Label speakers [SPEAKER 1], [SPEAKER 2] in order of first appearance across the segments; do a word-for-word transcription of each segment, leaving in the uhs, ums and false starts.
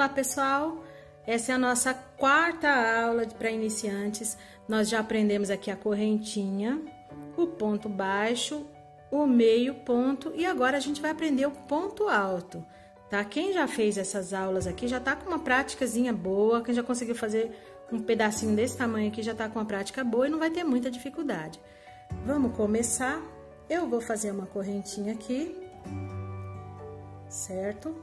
[SPEAKER 1] Olá pessoal, essa é a nossa quarta aula para iniciantes. Nós já aprendemos aqui a correntinha, o ponto baixo, o meio ponto e agora a gente vai aprender o ponto alto, tá? Quem já fez essas aulas aqui já tá com uma práticazinha boa, quem já conseguiu fazer um pedacinho desse tamanho aqui já tá com uma prática boa e não vai ter muita dificuldade. Vamos começar. Eu vou fazer uma correntinha aqui, certo?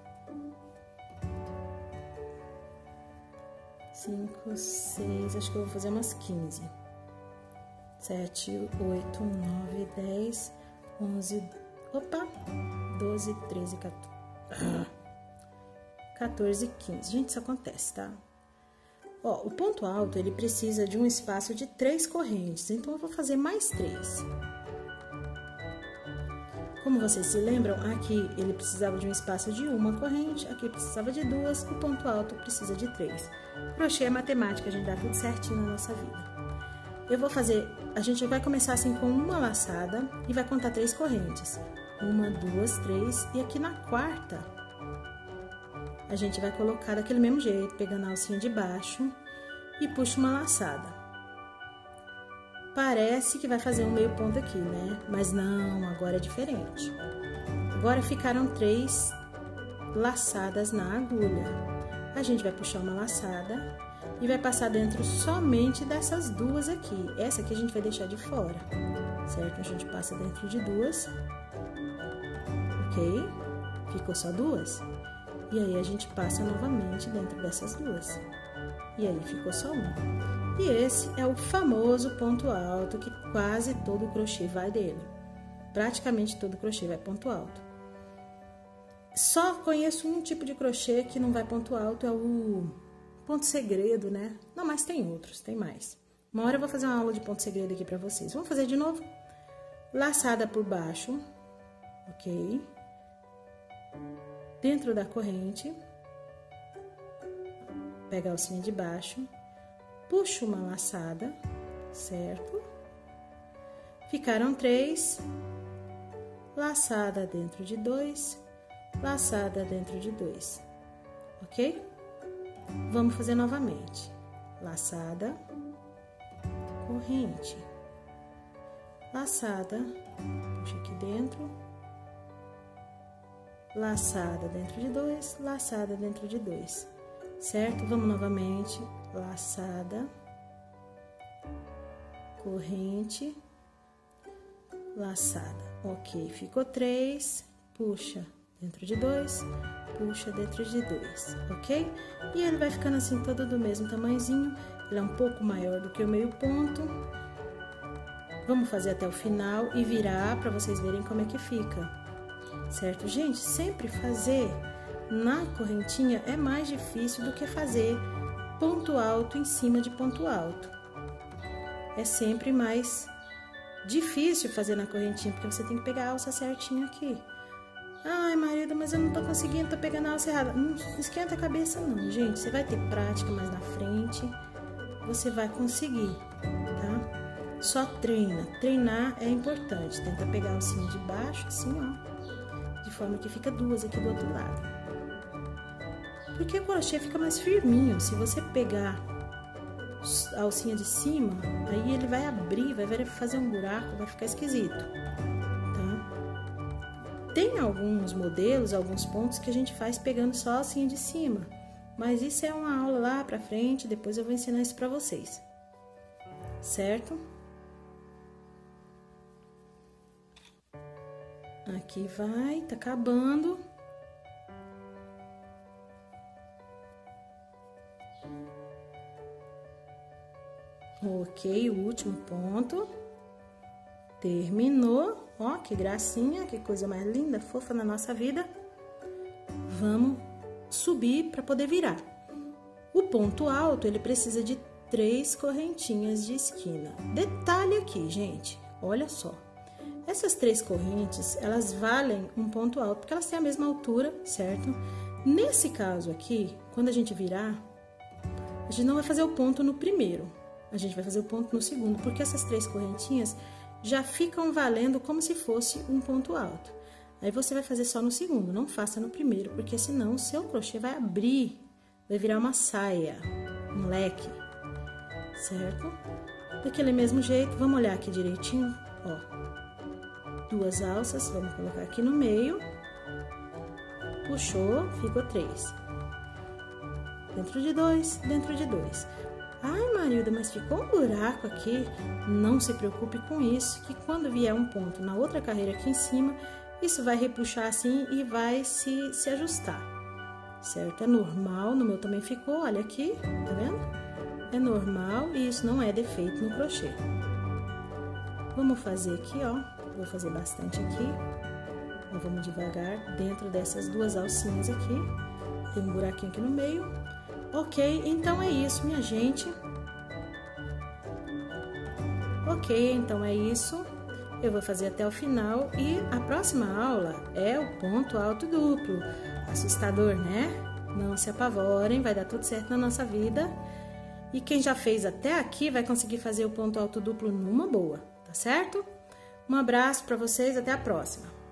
[SPEAKER 1] Cinco, seis, acho que eu vou fazer umas quinze. Sete, oito, nove, dez, onze, opa, doze, treze, quatorze, quatorze, quinze. Gente, isso acontece, tá? Ó, o ponto alto, ele precisa de um espaço de três correntes, então eu vou fazer mais três. Como vocês se lembram, aqui ele precisava de um espaço de uma corrente, aqui precisava de duas, o ponto alto precisa de três. Crochê é matemática, a gente dá tudo certinho na nossa vida. Eu vou fazer, a gente vai começar assim com uma laçada e vai contar três correntes. Uma, duas, três, e aqui na quarta, a gente vai colocar daquele mesmo jeito, pegando a alcinha de baixo e puxa uma laçada. Parece que vai fazer um meio ponto aqui, né? Mas não, agora é diferente. Agora ficaram três laçadas na agulha. A gente vai puxar uma laçada e vai passar dentro somente dessas duas aqui. Essa aqui a gente vai deixar de fora, certo? A gente passa dentro de duas, ok? Ficou só duas. E aí a gente passa novamente dentro dessas duas. E aí ficou só uma. E esse é o famoso ponto alto, que quase todo crochê vai dele. Praticamente todo crochê vai ponto alto. Só conheço um tipo de crochê que não vai ponto alto, é o ponto segredo, né? Não, mas tem outros, tem mais. Uma hora eu vou fazer uma aula de ponto segredo aqui pra vocês. Vamos fazer de novo? Laçada por baixo, ok? Dentro da corrente, pega a alcinha de baixo, puxo uma laçada, certo? Ficaram três, laçada dentro de dois, laçada dentro de dois, ok? Vamos fazer novamente. Laçada, corrente, laçada, puxa aqui dentro, laçada dentro de dois, laçada dentro de dois, certo? Vamos novamente. Laçada, corrente, laçada, ok, ficou três, puxa dentro de dois, puxa dentro de dois, ok? E ele vai ficando assim todo do mesmo tamanhozinho, ele é um pouco maior do que o meio ponto. Vamos fazer até o final e virar para vocês verem como é que fica, certo, gente? Sempre fazer na correntinha é mais difícil do que fazer ponto alto em cima de ponto alto. É sempre mais difícil fazer na correntinha, porque você tem que pegar a alça certinho aqui. Ai, Marida, mas eu não tô conseguindo, tô pegando a alça errada. Não esquenta a cabeça não, gente. Você vai ter prática mais na frente, você vai conseguir, tá? Só treina. Treinar é importante. Tenta pegar a alcinha de baixo, assim, ó. De forma que fica duas aqui do outro lado. Porque o crochê fica mais firminho. Se você pegar a alcinha de cima, aí ele vai abrir, vai fazer um buraco, vai ficar esquisito, tá? Tem alguns modelos, alguns pontos que a gente faz pegando só a alcinha de cima, mas isso é uma aula lá pra frente, depois eu vou ensinar isso pra vocês, certo? Aqui vai, tá acabando. Ok, o último ponto. Terminou. Ó, que gracinha, que coisa mais linda, fofa na nossa vida. Vamos subir para poder virar. O ponto alto, ele precisa de três correntinhas de esquina. Detalhe aqui, gente, olha só. Essas três correntes, elas valem um ponto alto, porque elas têm a mesma altura, certo? Nesse caso aqui, quando a gente virar, a gente não vai fazer o ponto no primeiro. A gente vai fazer o ponto no segundo, porque essas três correntinhas já ficam valendo como se fosse um ponto alto. Aí você vai fazer só no segundo, não faça no primeiro, porque senão o seu crochê vai abrir, vai virar uma saia, um leque, certo? Daquele mesmo jeito, vamos olhar aqui direitinho, ó. Duas alças, vamos colocar aqui no meio. Puxou, ficou três. Dentro de dois, dentro de dois. Ai, Marilda, mas ficou um buraco aqui. Não se preocupe com isso, que quando vier um ponto na outra carreira aqui em cima, isso vai repuxar assim e vai se, se ajustar, certo? É normal, no meu também ficou, olha aqui, tá vendo? É normal e isso não é defeito no crochê. Vamos fazer aqui, ó, vou fazer bastante aqui. Então, vamos devagar dentro dessas duas alcinhas aqui. Tem um buraquinho aqui no meio. Ok, então é isso, minha gente. Ok, então é isso. Eu vou fazer até o final e a próxima aula é o ponto alto duplo. Assustador, né? Não se apavorem, vai dar tudo certo na nossa vida. E quem já fez até aqui vai conseguir fazer o ponto alto duplo numa boa, tá certo? Um abraço para vocês, até a próxima.